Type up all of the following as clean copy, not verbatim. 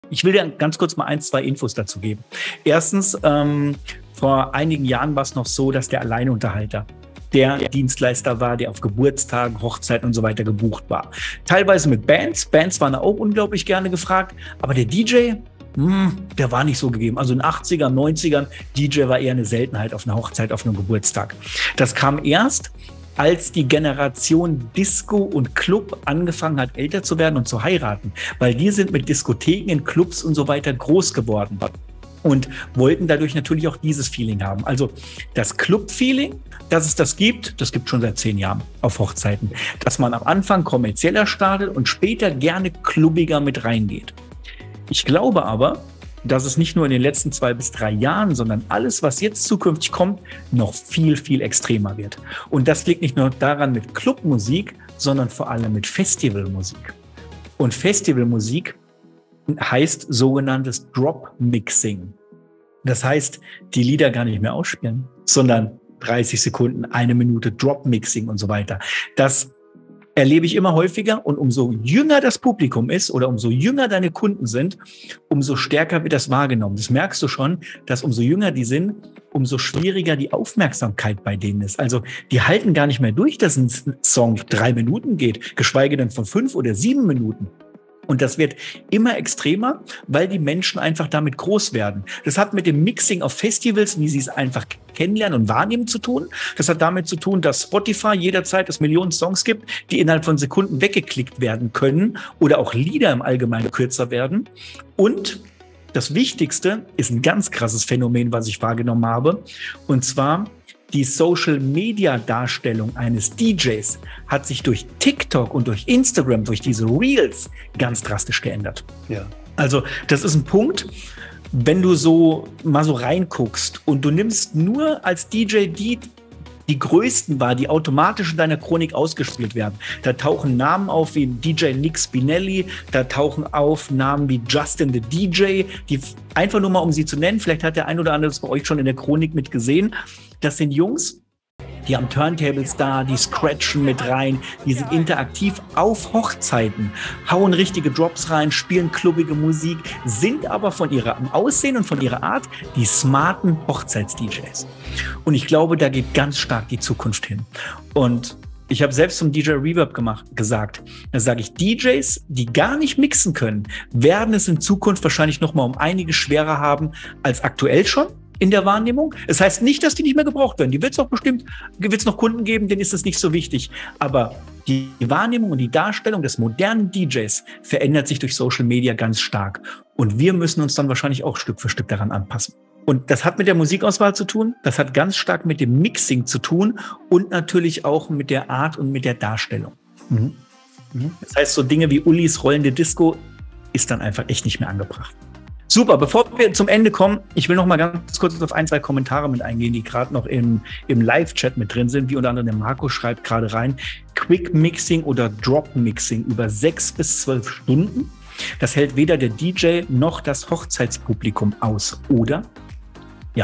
Ich will dir ganz kurz mal 1, 2 Infos dazu geben. Erstens, vor einigen Jahren war es noch so, dass der Alleinunterhalter der Dienstleister war, der auf Geburtstagen, Hochzeiten und so weiter gebucht war. Teilweise mit Bands. Bands waren auch unglaublich gerne gefragt. Aber der DJ, der war nicht so gegeben. Also in den 80ern, 90ern, DJ war eher eine Seltenheit auf einer Hochzeit, auf einem Geburtstag. Das kam erst, als die Generation Disco und Club angefangen hat, älter zu werden und zu heiraten. Weil die sind mit Diskotheken in Clubs und so weiter groß geworden und wollten dadurch natürlich auch dieses Feeling haben. Also das Club-Feeling, dass es das gibt schon seit 10 Jahren auf Hochzeiten. Dass man am Anfang kommerzieller startet und später gerne klubbiger mit reingeht. Ich glaube aber, dass es nicht nur in den letzten 2 bis 3 Jahren, sondern alles, was jetzt zukünftig kommt, noch viel, viel extremer wird. Und das liegt nicht nur daran mit Clubmusik, sondern vor allem mit Festivalmusik. Und Festivalmusik heißt sogenanntes Drop-Mixing. Das heißt, die Lieder gar nicht mehr ausspielen, sondern 30 Sekunden, 1 Minute Drop-Mixing und so weiter. Das erlebe ich immer häufiger, und umso jünger das Publikum ist oder umso jünger deine Kunden sind, umso stärker wird das wahrgenommen. Das merkst du schon, dass umso jünger die sind, umso schwieriger die Aufmerksamkeit bei denen ist. Also die halten gar nicht mehr durch, dass ein Song 3 Minuten geht, geschweige denn von 5 oder 7 Minuten. Und das wird immer extremer, weil die Menschen einfach damit groß werden. Das hat mit dem Mixing auf Festivals, wie sie es einfach kennenlernen und wahrnehmen, zu tun. Das hat damit zu tun, dass Spotify jederzeit es Millionen Songs gibt, die innerhalb von Sekunden weggeklickt werden können oder auch Lieder im Allgemeinen kürzer werden. Und das Wichtigste ist ein ganz krasses Phänomen, was ich wahrgenommen habe. Und zwar die Social-Media-Darstellung eines DJs hat sich durch TikTok und durch Instagram, durch diese Reels ganz drastisch geändert. Ja. Also das ist ein Punkt, wenn du so mal so reinguckst und du nimmst nur als DJ die größten wahr, die automatisch in deiner Chronik ausgespielt werden. Da tauchen Namen auf wie DJ Nick Spinelli, da tauchen auf Namen wie Justin the DJ, die einfach nur mal, um sie zu nennen, vielleicht hat der ein oder andere das bei euch schon in der Chronik mit gesehen. Das sind Jungs, die haben Turntables da, die scratchen mit rein, die sind interaktiv auf Hochzeiten, hauen richtige Drops rein, spielen klubbige Musik, sind aber von ihrem Aussehen und von ihrer Art die smarten Hochzeits-DJs. Und ich glaube, da geht ganz stark die Zukunft hin. Und ich habe selbst zum DJ Reverb gesagt, da sage ich, DJs, die gar nicht mixen können, werden es in Zukunft wahrscheinlich noch mal um einiges schwerer haben als aktuell schon in der Wahrnehmung. Es heißt nicht, dass die nicht mehr gebraucht werden. Die wird es auch bestimmt, wird es noch Kunden geben, denen ist das nicht so wichtig. Aber die Wahrnehmung und die Darstellung des modernen DJs verändert sich durch Social Media ganz stark. Und wir müssen uns dann wahrscheinlich auch Stück für Stück daran anpassen. Und das hat mit der Musikauswahl zu tun, das hat ganz stark mit dem Mixing zu tun und natürlich auch mit der Art und mit der Darstellung. Mhm. Das heißt, so Dinge wie Ullis rollende Disco ist dann einfach echt nicht mehr angebracht. Super, bevor wir zum Ende kommen, ich will noch mal ganz kurz auf 1, 2 Kommentare mit eingehen, die gerade noch im Live-Chat mit drin sind. Wie unter anderem der Marco schreibt gerade rein, Quick Mixing oder Drop Mixing über 6 bis 12 Stunden. Das hält weder der DJ noch das Hochzeitspublikum aus, oder? Ja.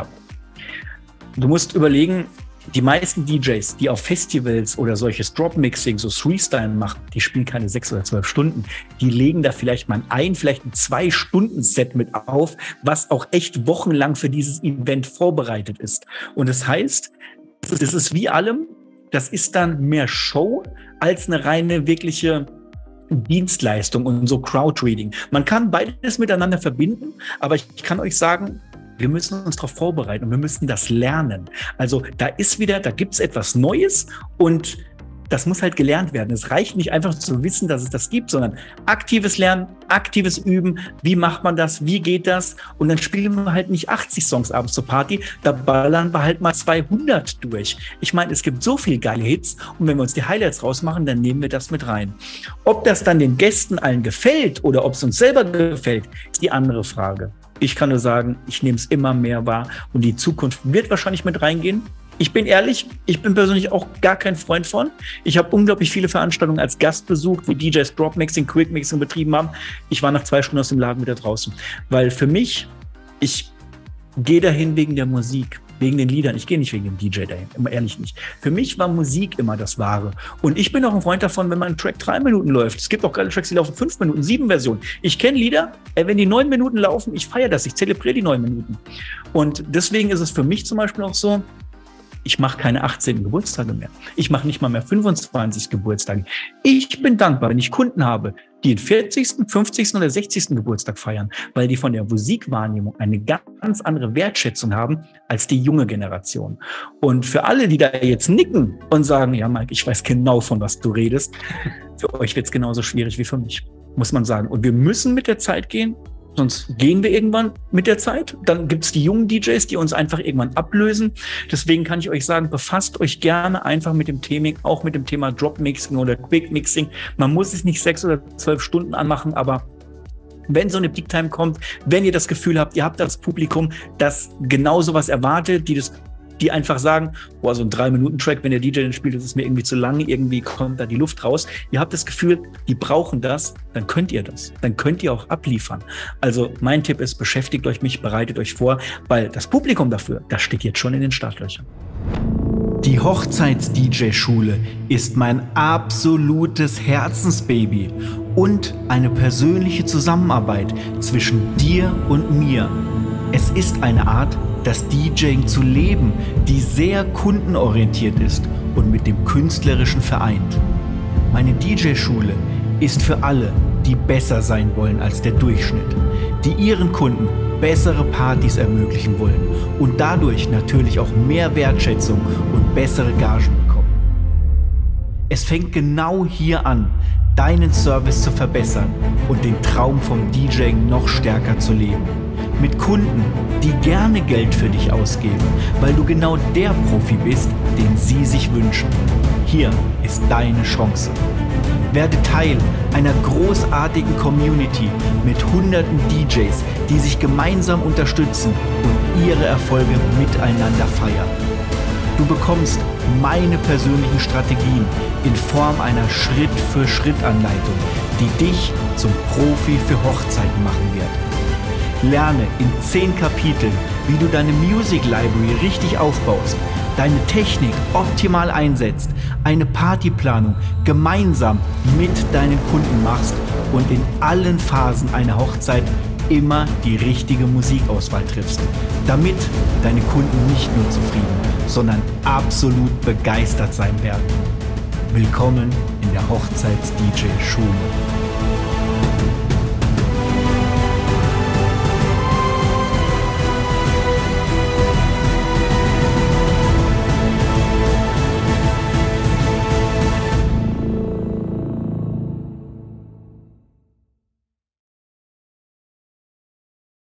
Du musst überlegen, die meisten DJs, die auf Festivals oder solches Drop-Mixing, so Freestyle machen, die spielen keine 6 oder 12 Stunden. Die legen da vielleicht mal vielleicht ein 2-Stunden-Set mit auf, was auch echt wochenlang für dieses Event vorbereitet ist. Und das heißt, das ist wie allem, das ist dann mehr Show als eine reine, wirkliche Dienstleistung und so Crowdreading. Man kann beides miteinander verbinden, aber ich kann euch sagen, wir müssen uns darauf vorbereiten und wir müssen das lernen. Also da gibt's etwas Neues und das muss halt gelernt werden. Es reicht nicht einfach zu wissen, dass es das gibt, sondern aktives Lernen, aktives Üben. Wie macht man das? Wie geht das? Und dann spielen wir halt nicht 80 Songs abends zur Party, da ballern wir halt mal 200 durch. Ich meine, es gibt so viele geile Hits und wenn wir uns die Highlights rausmachen, dann nehmen wir das mit rein. Ob das dann den Gästen allen gefällt oder ob es uns selber gefällt, ist die andere Frage. Ich kann nur sagen, ich nehme es immer mehr wahr und die Zukunft wird wahrscheinlich mit reingehen. Ich bin ehrlich, ich bin persönlich auch gar kein Freund von. Ich habe unglaublich viele Veranstaltungen als Gast besucht, wo DJs Drop-Mixing, Quick-Mixing betrieben haben. Ich war nach 2 Stunden aus dem Laden wieder draußen. Weil für mich, ich gehe dahin wegen der Musik. wegen den Liedern. Ich gehe nicht wegen dem DJ dahin, immer ehrlich nicht. Für mich war Musik immer das Wahre. Und ich bin auch ein Freund davon, wenn mein Track 3 Minuten läuft. Es gibt auch geile Tracks, die laufen 5 Minuten, 7 Versionen. Ich kenne Lieder, wenn die 9 Minuten laufen, ich feiere das, ich zelebriere die 9 Minuten. Und deswegen ist es für mich zum Beispiel auch so, ich mache keine 18. Geburtstage mehr. Ich mache nicht mal mehr 25 Geburtstage. Ich bin dankbar, wenn ich Kunden habe, die den 40., 50. oder 60. Geburtstag feiern, weil die von der Musikwahrnehmung eine ganz andere Wertschätzung haben als die junge Generation. Und für alle, die da jetzt nicken und sagen, ja Mike, ich weiß genau, von was du redest, für euch wird es genauso schwierig wie für mich, muss man sagen. Und wir müssen mit der Zeit gehen. Sonst gehen wir irgendwann mit der Zeit. Dann gibt es die jungen DJs, die uns einfach irgendwann ablösen. Deswegen kann ich euch sagen, befasst euch gerne einfach mit dem Thema, auch mit dem Thema Drop Mixing oder Quick Mixing. Man muss es nicht 6 oder 12 Stunden anmachen, aber wenn so eine Peak Time kommt, wenn ihr das Gefühl habt, ihr habt das Publikum, das genau sowas erwartet, die einfach sagen, boah, so ein 3-Minuten-Track, wenn der DJ den spielt, das ist mir irgendwie zu lang, irgendwie kommt da die Luft raus. Ihr habt das Gefühl, die brauchen das, dann könnt ihr das. Dann könnt ihr auch abliefern. Also mein Tipp ist, beschäftigt euch mit, bereitet euch vor, weil das Publikum dafür, das steht jetzt schon in den Startlöchern. Die Hochzeits-DJ-Schule ist mein absolutes Herzensbaby und eine persönliche Zusammenarbeit zwischen dir und mir. Es ist eine Art, das DJing zu leben, die sehr kundenorientiert ist und mit dem Künstlerischen vereint. Meine DJ-Schule ist für alle, die besser sein wollen als der Durchschnitt, die ihren Kunden bessere Partys ermöglichen wollen und dadurch natürlich auch mehr Wertschätzung und bessere Gagen bekommen. Es fängt genau hier an, deinen Service zu verbessern und den Traum vom DJing noch stärker zu leben. Mit Kunden, die gerne Geld für dich ausgeben, weil du genau der Profi bist, den sie sich wünschen. Hier ist deine Chance. Werde Teil einer großartigen Community mit hunderten DJs, die sich gemeinsam unterstützen und ihre Erfolge miteinander feiern. Du bekommst meine persönlichen Strategien in Form einer Schritt-für-Schritt-Anleitung, die dich zum Profi für Hochzeiten machen wird. Lerne in 10 Kapiteln, wie du deine Music Library richtig aufbaust, deine Technik optimal einsetzt, eine Partyplanung gemeinsam mit deinen Kunden machst und in allen Phasen einer Hochzeit immer die richtige Musikauswahl triffst, damit deine Kunden nicht nur zufrieden, sondern absolut begeistert sein werden. Willkommen in der Hochzeits-DJ-Schule.